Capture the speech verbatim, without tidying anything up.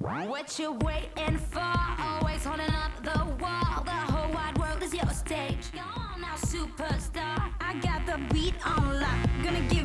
What you waiting for? Always holding up the wall. The whole wide world is your stage. Come on now, superstar. I got the beat on lock. Gonna give